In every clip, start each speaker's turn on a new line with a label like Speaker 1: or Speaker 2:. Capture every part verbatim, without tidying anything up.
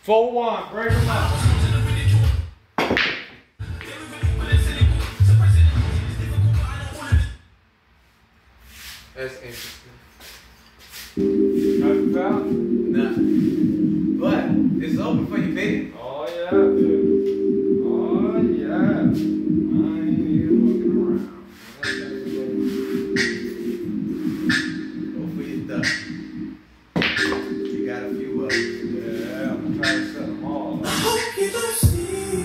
Speaker 1: four one, break them up.
Speaker 2: That's interesting.
Speaker 1: Nothing about?
Speaker 2: Nah. But it's open for you, baby.
Speaker 1: Oh yeah, dude. Oh yeah. I ain't even looking around.
Speaker 2: Go for your duck. You got a few of them.
Speaker 1: Yeah, I'm gonna try to set them all up.
Speaker 3: I hope you don't see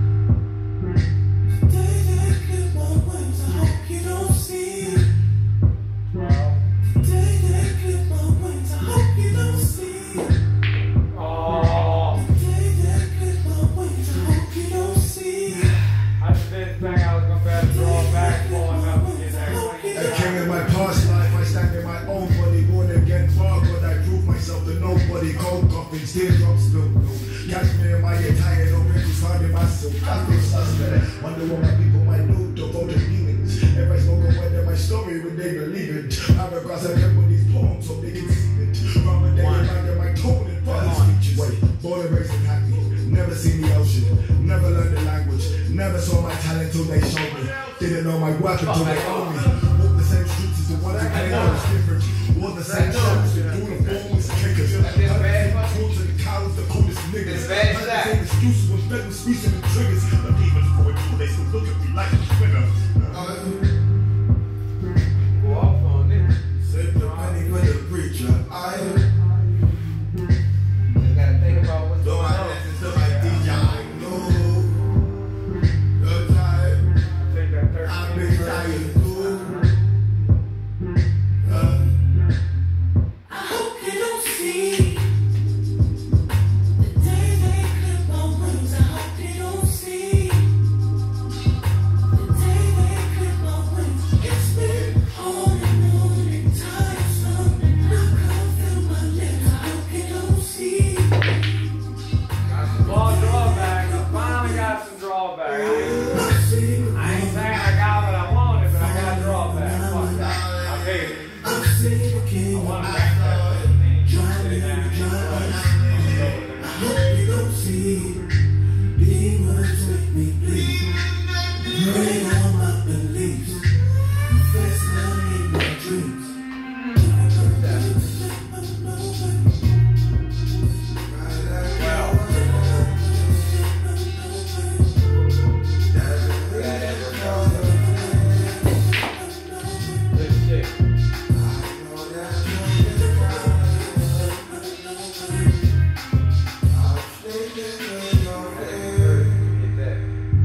Speaker 3: the day they clip my wings. I hope you don't see
Speaker 1: Well,
Speaker 3: the day they clip my wings. I hope you don't see
Speaker 1: oh,
Speaker 3: the day they clip my wings. I hope you don't see.
Speaker 1: I just didn't think I was gonna be able to draw back long enough to get that clean.
Speaker 4: I came in my past life, I stand in my own body, born again, far God, I prove myself to nobody. Cold coffins, teardrops spilled, no. Catch me in my attire, no riches found in myself. I feel suspect. Wonder what my people might know, devoted demons. If I spoke of whether my story, would they believe it? Paragraphs I kept with these poems so they can see it. From a day reminded my tone and father's features. Wait, born and raised and happy. Never seen the ocean, never learned the language, never saw my talent till they showed me. Didn't know my work until they owned me. Walk the same streets as the ones that came out as different. Wore the same shirts, the uniforms, kickers. Had the same tools and the cows, the coolest niggas. Had the same excuses when fed was squeezing the triggers. But even before it they still look at me like a winner.
Speaker 2: Go off on it.
Speaker 4: Save the penny for the preacher. I
Speaker 2: Just gotta think about what's
Speaker 4: though
Speaker 2: going
Speaker 4: I
Speaker 2: on.
Speaker 4: listen to my D J, I know. You're tired.
Speaker 1: I think that thirteen.
Speaker 4: I've been tired too. Uh,
Speaker 3: I hope you don't see the day they clip my wings. I hope you don't see the day they clip my wings. It's been on and on and tiresome. I can't feel my lips. I hope you don't see.
Speaker 1: Got some ball drawback. I finally got some drawback. I ain't,
Speaker 3: I see.
Speaker 1: I ain't saying I got what I wanted, but I got drawback. Fuck that. I paid it.
Speaker 3: I see the
Speaker 1: I
Speaker 3: king.
Speaker 1: want to back that fifteen.
Speaker 3: Driving, driving. I hope you don't see demons make me bleed. Bring all my beliefs. Confess none in my dreams.
Speaker 2: Good shit. Get that.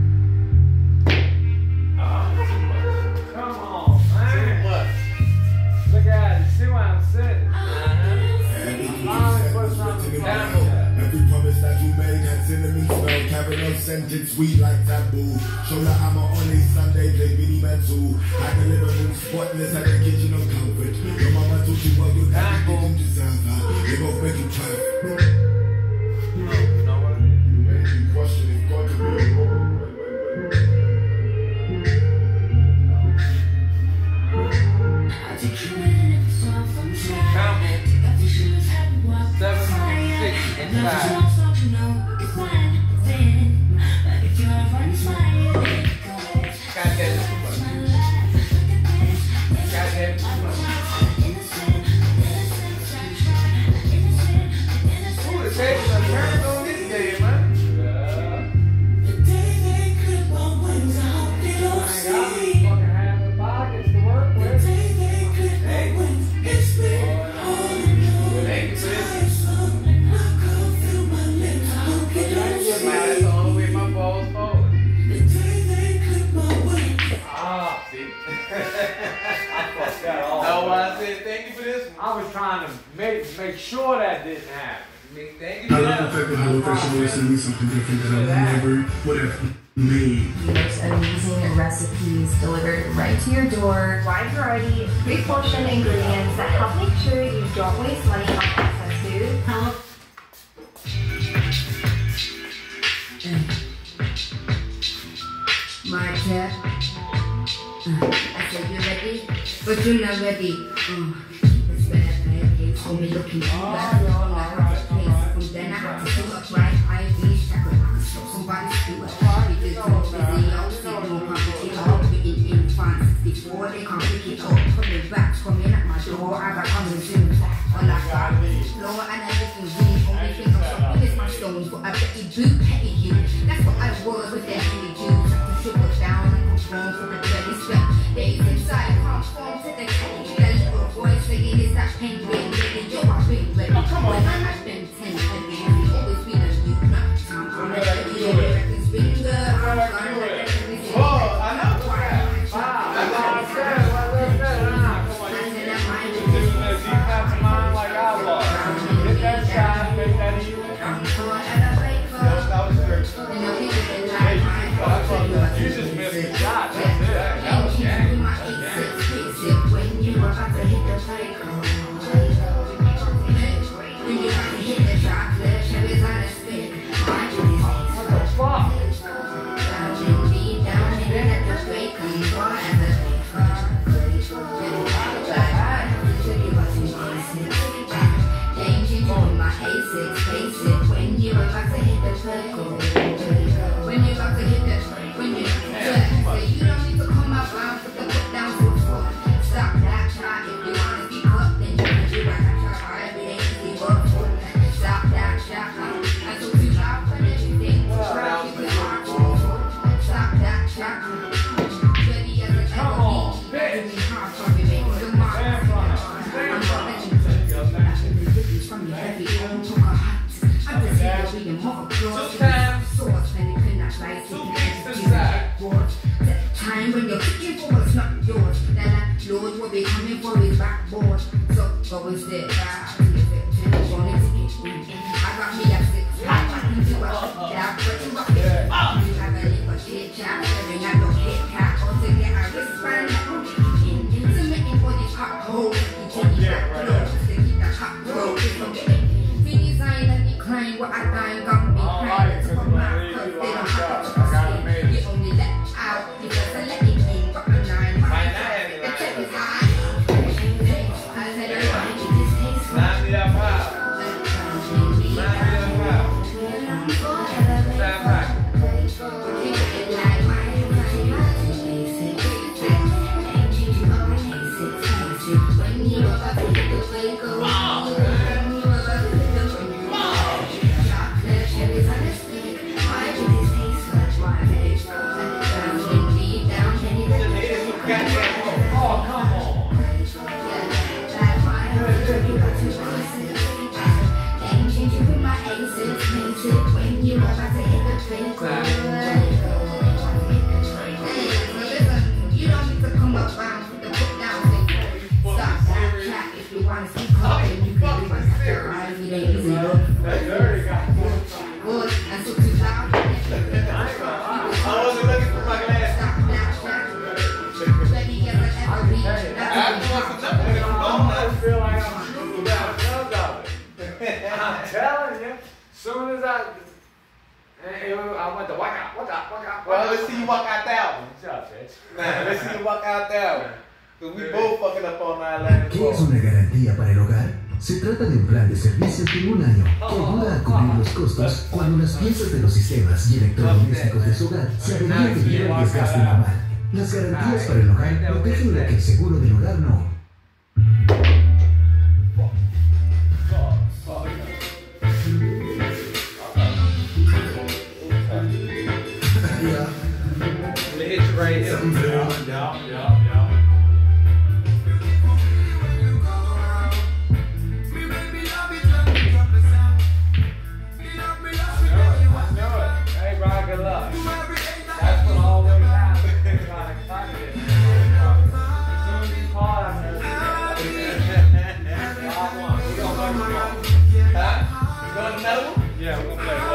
Speaker 1: Come on, man.
Speaker 2: What?
Speaker 1: Look at it. See where I'm sitting?
Speaker 4: Every
Speaker 1: Finally put something down.
Speaker 4: Every promise that you made had cinnamon smell, caramel scented, sweet like taboo. Show the hammer on a Sunday, play Vinnie Mantle. Had the living room spotless, had the kitchen on comfort. Your mama told you what you had, you didn't deserve her. They both make you cry.
Speaker 2: You know what?
Speaker 4: You made me question if God could be a woman.
Speaker 2: Seven, six, and five. Got that. Got that. Ooh, the tables are turned on this game, man.
Speaker 3: The day they clip my wings. I hope you
Speaker 1: I
Speaker 3: don't
Speaker 1: got
Speaker 3: see.
Speaker 1: fucking half the pockets to work
Speaker 3: The
Speaker 1: with.
Speaker 3: day they clip my wings. It's been on and on.
Speaker 2: Thank you for this.
Speaker 3: Tiresome. I can't feel my lips. I hope you don't
Speaker 2: That's
Speaker 3: see.
Speaker 2: the only way my balls falling.
Speaker 3: The day they clip my wings.
Speaker 1: Ah,
Speaker 2: See?
Speaker 1: I fucked that all
Speaker 2: That's
Speaker 1: up.
Speaker 2: why I said thank you for this one.
Speaker 1: I was trying to make make sure that didn't happen.
Speaker 2: Big thank you
Speaker 5: I
Speaker 2: for
Speaker 5: love
Speaker 2: that
Speaker 5: the fact that Hello Fresh always send me something different that I never would have made.
Speaker 6: There's amazing recipes delivered right to your door.
Speaker 7: Wide variety, pre-portioned ingredients that help make sure you don't waste money on processed food. Help.
Speaker 8: Marcia, uh, I said, you ready? But you're not ready. Oh, it's bad, bad case for me looking too bad. From then I have to do a Jones for a petty boot, petty you. That's what I was with that petty Jews. I can triple down and conform for the dirty spell. Days inside, conform to the cage. That little boy saying it's that pain, baby, baby. Yo, I've been ready. Oh, come on. When I've been ten, baby, I've always been a youth. Time for the baby, yeah, records been good. I'm gonna let everything.
Speaker 1: Oh, I know. Wow. That's all I'm saying. What was that? Nah, come on. You doing that deep mastermind like I was. Get that shot, make that even. Yes, that was good. Hey, you just, uh, you just missed the shot. That's it. That was gang.
Speaker 8: When you were about to hit the playground, when you about to hit the chocolate, Chevy's on the spin.
Speaker 1: What the fuck?
Speaker 8: Down me down and let the straight come for as a when you about to hit the playground, when you about to hit the, when you, so you don't need to come out round, put the foot down to the floor. Stop that shot if you wanna be cut, then you can do like a shot. Every day you see work for. Stop that shot. I told you loud for everything. Proud you can mark for. Stop that shot. Ready as a ever be. Give me hard for me, make the mark. I'm gonna let you from the heavy. I'm talking hot. I'm just here to be your mother. Sauce and it could not like it. Time when you're kicking for what's not yours. That Lord will be coming for his backboard. So go instead. I got me a six pack. I can do a that but you rock it. You have a little shit chat. Staring at your Kit Kat. Or to get a wristband. Intimate in body cock hole. You take it back close. To keep the cock roll. Things I ain't decline. What I dying gon' be crying. To come out. Cause they don't have to trust. You only let out. You just let it in. But I'm nine. The check is high. I said everybody get this taste.
Speaker 1: Line me up high. Line me up high. Stand back.
Speaker 8: When you about to hit the wake up. When you about to hit the wake up. Chocolate cherries on the stick. Why do this taste like wine? Down, deep down, can you let me?
Speaker 1: Oh, come on.
Speaker 8: Like wine, you got to process. Ain't changing with my aces, makes it when you about to hit the wake up. You don't need to come around with the put down thing. Stop that track if you want to see color. You can do my second ride. It ain't easy though.
Speaker 1: That dirty guy.
Speaker 8: Good, that's what you loud.
Speaker 2: I wasn't looking for my glass.
Speaker 8: Stop that track. Ready as I ever be.
Speaker 2: I want some nothing.
Speaker 1: I feel like I'm shooting down none of it. I'm telling you. Soon as I, I went to walk out, walk out, walk out.
Speaker 2: Well, let's see you walk out that one.
Speaker 1: Shut up, bitch.
Speaker 2: Nah, let's see you walk out that one. Because we both fucking up on our land.
Speaker 3: ¿Qué es una garantía para el hogar? Se trata de un plan de servicios de un año que ayuda a cubrir los costos cuando las piezas de los sistemas y electrodomésticos de su hogar se averían debido al desgaste normal. Las garantías para el hogar protegen lo que el seguro del hogar no.
Speaker 2: They hit you right here.
Speaker 1: Yeah, yeah, yeah, yeah. Hey, bro, good luck. That's what always happens. Trying to find it. As soon as you call, I'm there. I won. We're going to play.
Speaker 2: Huh? You going to another one?
Speaker 1: Yeah, we're going to play.